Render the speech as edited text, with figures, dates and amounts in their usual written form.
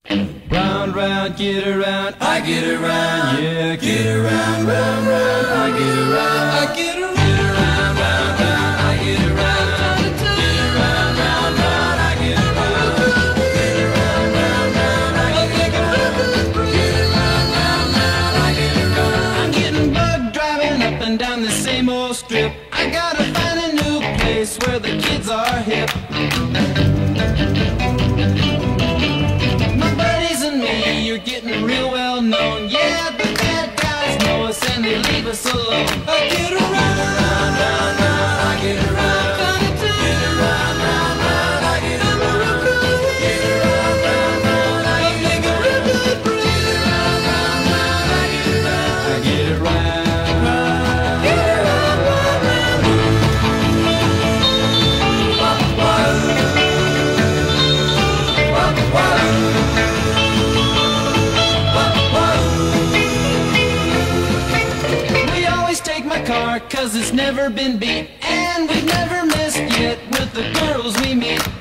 Round, round, get around, I get around, yeah, get around, round, round, I get around, I get around, round, round, round, I get around, get around, round, round, I get around, get around, round, round, I get around, get around, round, round, I get around. I'm getting bugged driving up and down the same old strip. I gotta find a new place where the kids are hip. You're getting real well known. Yeah, the bad guys know us and they leave us alone. I get around, round, round, round, I get around, get around, round, round, I get around, get around, round, round, I get around, get around, round, round, I get around, I get around, get around, round, round, car, 'cause it's never been beat, and we've never missed yet with the girls we meet.